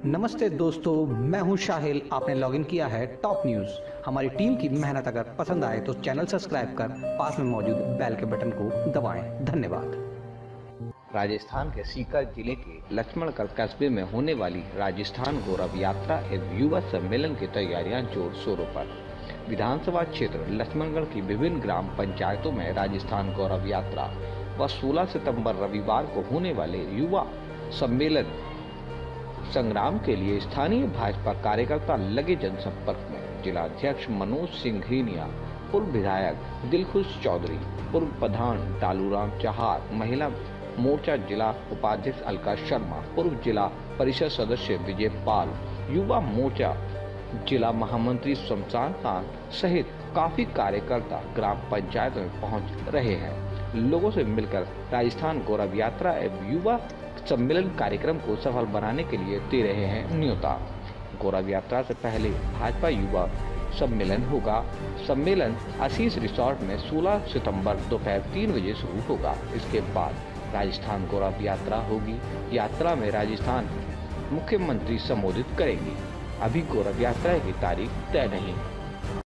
नमस्ते दोस्तों, मैं हूं शाहिल। आपने लॉगिन किया है टॉप न्यूज। हमारी टीम की मेहनत अगर पसंद आए तो चैनल सब्सक्राइब कर पास में मौजूद बेल के बटन को दबाएं। धन्यवाद। राजस्थान के सीकर जिले के लक्ष्मणगढ़ कस्बे में होने वाली राजस्थान गौरव यात्रा एवं युवा सम्मेलन की तैयारियां जोर शोरों पर। विधानसभा क्षेत्र लक्ष्मणगढ़ की विभिन्न ग्राम पंचायतों में राजस्थान गौरव यात्रा व 16 सितंबर रविवार को होने वाले युवा सम्मेलन संग्राम के लिए स्थानीय भाजपा कार्यकर्ता लगे जनसंपर्क में। जिला अध्यक्ष मनोज सिंह घीनिया, पूर्व विधायक दिलखुश चौधरी, पूर्व प्रधान डालूराम चहार, महिला मोर्चा जिला उपाध्यक्ष अलका शर्मा, पूर्व जिला परिषद सदस्य विजय पाल, युवा मोर्चा जिला महामंत्री शमशान खान सहित काफी कार्यकर्ता ग्राम पंचायत में पहुंच रहे हैं। लोगों से मिलकर राजस्थान गौरव यात्रा एवं युवा सम्मेलन कार्यक्रम को सफल बनाने के लिए दे रहे हैं न्योता। गौरव यात्रा से पहले भाजपा युवा सम्मेलन होगा। सम्मेलन आशीष रिसोर्ट में 16 सितंबर दोपहर 3 बजे शुरू होगा। इसके बाद राजस्थान गौरव यात्रा होगी। यात्रा में राजस्थान मुख्यमंत्री संबोधित करेंगे। अभी गौरव यात्रा की तारीख तय नहीं।